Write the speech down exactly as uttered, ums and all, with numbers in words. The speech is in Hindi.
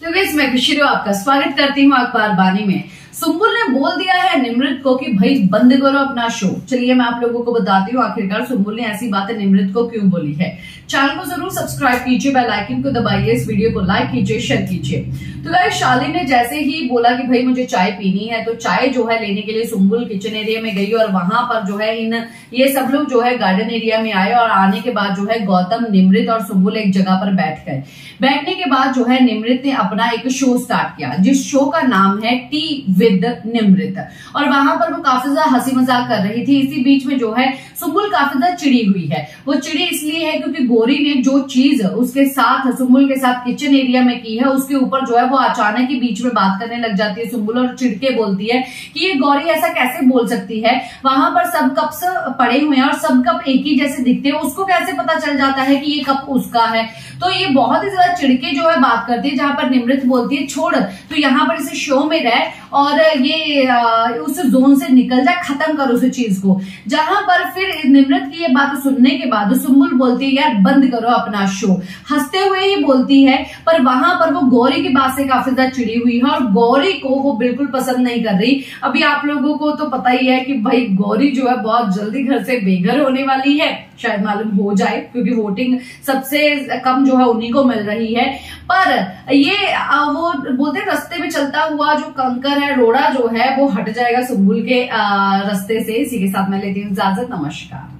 तो गाइस मैं खुशी आपका स्वागत करती हूँ अखबार बानी में। सुम्बुल ने बोल दिया है निमृत को कि भाई बंद करो अपना शो। चलिए मैं आप लोगों को बताती हूँ आखिरकार सुम्बुल ने ऐसी बातें निमृत को क्यों बोली है। चैनल को जरूर सब्सक्राइब कीजिए, बेल आइकन को दबाइए, इस वीडियो को लाइक कीजिए, शेयर कीजिए। तो गाइस शालिनी ने जैसे ही बोला कि भाई मुझे चाय पीनी है, तो चाय जो है लेने के लिए सुम्बुल किचन एरिया में गई और वहां पर जो है इन ये सब लोग जो है गार्डन एरिया में आए और आने के बाद जो है गौतम, निमृत और सुम्बुल एक जगह पर बैठ गए। बैठने के बाद जो है निमृत ने अपना एक शो स्टार्ट किया जिस शो का नाम है टी विद निमृत, और वहां पर वो काफी ज्यादा हंसी मजाक कर रही थी। इसी बीच में जो है सुम्बुल काफी ज्यादा चिड़ी हुई है। वो चिड़ी इसलिए है क्योंकि गौरी ने जो चीज उसके साथ सुम्बुल के साथ किचन एरिया में की है उसके ऊपर जो है वो अचानक ही बीच में बात करने लग जाती है सुम्बुल, और चिढ़के बोलती है कि ये गौरी ऐसा कैसे बोल सकती है, वहां पर सब कप्स पड़े हुए हैं और सब कप एक ही जैसे दिखते हैं, उसको कैसे पता चल जाता है कि ये कप उसका है। तो ये बहुत ही ज्यादा चिढ़के जो है बात करती है, जहां पर निमृत बोलती है छोड़ तो यहाँ पर इसे शो में रह और ये आ, उस जोन से निकल जा, खत्म कर उस चीज को। जहां पर फिर निमृत की ये बात सुनने के बाद सुम्बुल बोलती है यार बंद करो अपना शो, हंसते हुए ही बोलती है। पर वहां पर वो गौरी की बात से काफी ज्यादा चिड़ी हुई है और गौरी को वो बिल्कुल पसंद नहीं कर रही। अभी आप लोगों को तो पता ही है कि भाई गौरी जो है बहुत जल्दी घर से बेघर होने वाली है, शायद मालूम हो जाए क्योंकि वोटिंग सबसे कम जो है उन्हीं को मिल रही है। पर ये वो बोलते हैं रास्ते में चलता हुआ जो कंकर है, रोड़ा जो है वो हट जाएगा सुम्बुल के रास्ते से। इसी के साथ मैं लेती हूँ इजाजत, नमस्कार।